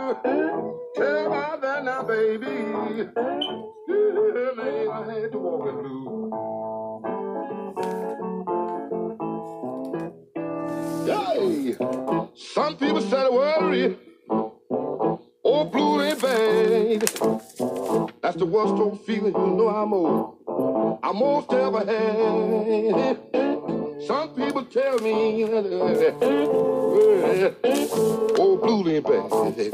Tell about that now, baby. Yeah, man, I had to walk it blue. Hey, some people said worry. Oh, blue ain't bad. That's the worst old feeling you know I'm most ever had. Some people tell me, oh, blue ain't bad.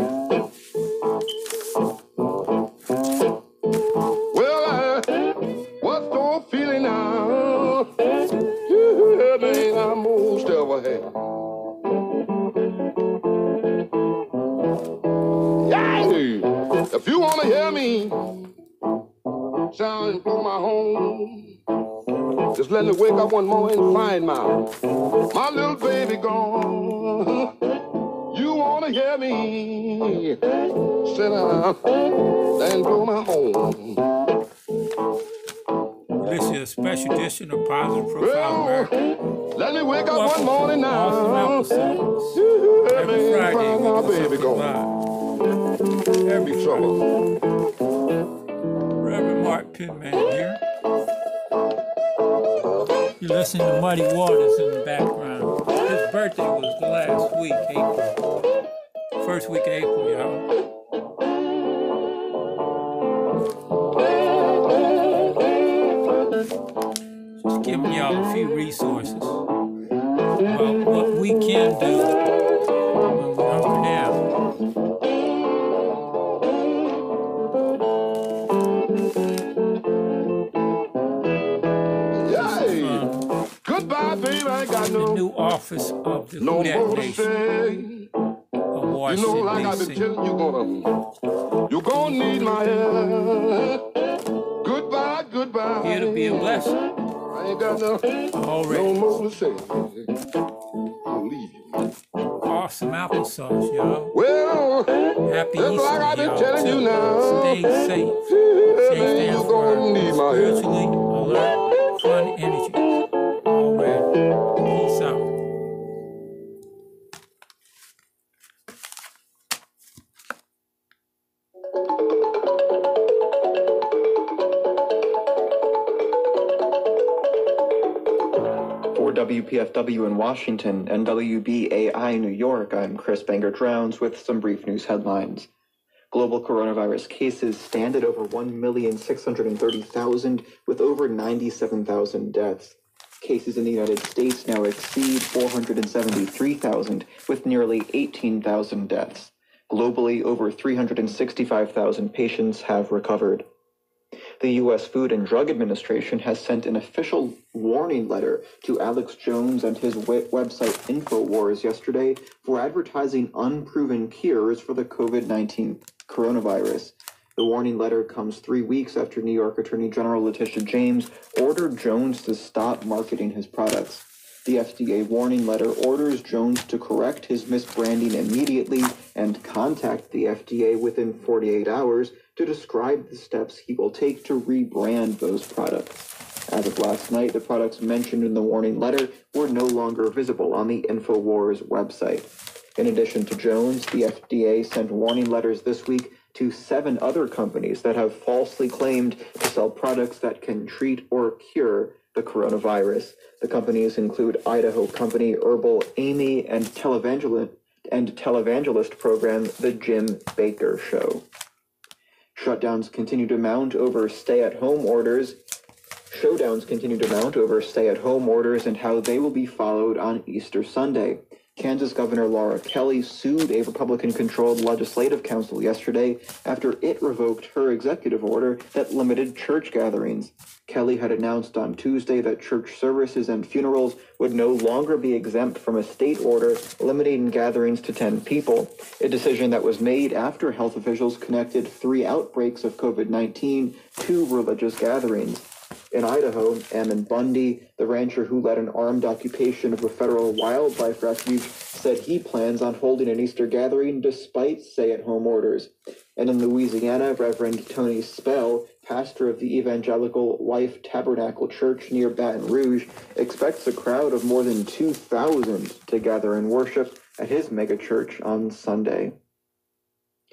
Well, what's the old feeling now? Yeah, man, I'm most ever had. Yay! If you want to hear me sound and blow my horn, just let me wake up one morning and find my little baby gone. You want to hear me sit down and blow my horn. This is a special edition of Positive Profile America. Let me wake up one morning now. Awesome episodes. Every Friday, we do something live. Every trouble. Reverend Mark Pittman here. You're listening to Muddy Waters in the background. His birthday was the last week, April. First week of April, y'all. Just giving y'all a few resources about what we can do when we hunker down. Goodbye, baby, I ain't got the new office of the Hudak Nation of Washington, like I've been telling you're gonna need my help. Goodbye, goodbye. Here to be a blessing. I ain't got no more to say. I'll leave you. Awesome applesauce, y'all. Well, happy Easter, like I've been telling you now. Stay safe. Stay you're gonna need my help. Spiritually alert, fun energy. All right. Peace out. For WPFW in Washington and WBAI New York, I'm Chris Bangert-Drowns with some brief news headlines. Global coronavirus cases stand at over 1,630,000 with over 97,000 deaths. Cases in the United States now exceed 473,000 with nearly 18,000 deaths. Globally, over 365,000 patients have recovered. The U.S. Food and Drug Administration has sent an official warning letter to Alex Jones and his website InfoWars yesterday for advertising unproven cures for the COVID-19 coronavirus. The warning letter comes 3 weeks after New York Attorney General Letitia James ordered Jones to stop marketing his products. The FDA warning letter orders Jones to correct his misbranding immediately and contact the FDA within 48 hours to describe the steps he will take to rebrand those products. As of last night, the products mentioned in the warning letter were no longer visible on the InfoWars website. In addition to Jones, the FDA sent warning letters this week to 7 other companies that have falsely claimed to sell products that can treat or cure the coronavirus. The companies include Idaho company Herbal Amy and televangelist program The Jim Baker Show. Showdowns continue to mount over stay-at-home orders and how they will be followed on Easter Sunday. Kansas Governor Laura Kelly sued a Republican-controlled legislative council yesterday after it revoked her executive order that limited church gatherings. Kelly had announced on Tuesday that church services and funerals would no longer be exempt from a state order limiting gatherings to 10 people, a decision that was made after health officials connected 3 outbreaks of COVID-19 to religious gatherings. In Idaho, Ammon Bundy, the rancher who led an armed occupation of a federal wildlife refuge, said he plans on holding an Easter gathering despite stay-at-home orders. And in Louisiana, Reverend Tony Spell, pastor of the Evangelical Life Tabernacle Church near Baton Rouge, expects a crowd of more than 2,000 to gather and worship at his megachurch on Sunday.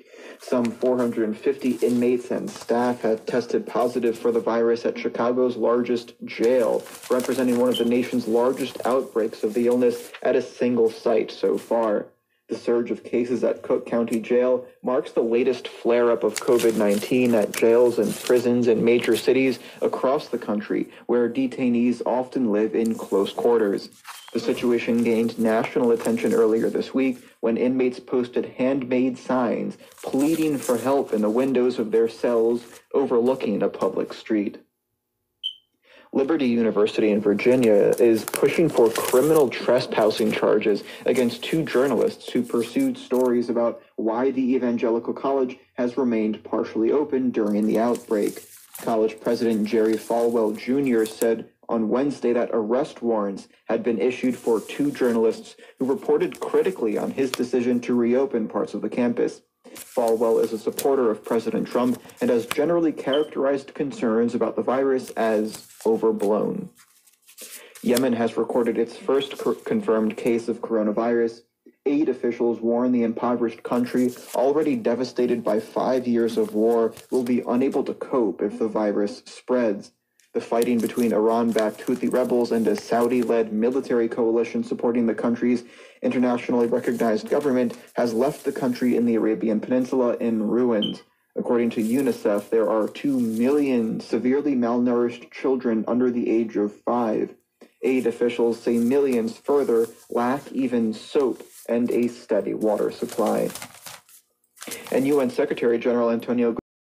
Some 450 inmates and staff have tested positive for the virus at Chicago's largest jail, representing one of the nation's largest outbreaks of the illness at a single site so far. The surge of cases at Cook County Jail marks the latest flare-up of COVID-19 at jails and prisons in major cities across the country, where detainees often live in close quarters. The situation gained national attention earlier this week when inmates posted handmade signs pleading for help in the windows of their cells overlooking a public street. Liberty University in Virginia is pushing for criminal trespassing charges against two journalists who pursued stories about why the Evangelical College has remained partially open during the outbreak. College President Jerry Falwell Jr. said on Wednesday that arrest warrants had been issued for two journalists who reported critically on his decision to reopen parts of the campus. Falwell is a supporter of President Trump and has generally characterized concerns about the virus as overblown. Yemen has recorded its first confirmed case of coronavirus. Aid officials warn the impoverished country, already devastated by 5 years of war, will be unable to cope if the virus spreads. The fighting between Iran-backed Houthi rebels and a Saudi-led military coalition supporting the country's internationally recognized government has left the country in the Arabian Peninsula in ruins. According to UNICEF, there are 2 million severely malnourished children under the age of 5. Aid officials say millions further lack even soap and a steady water supply. And UN Secretary General Antonio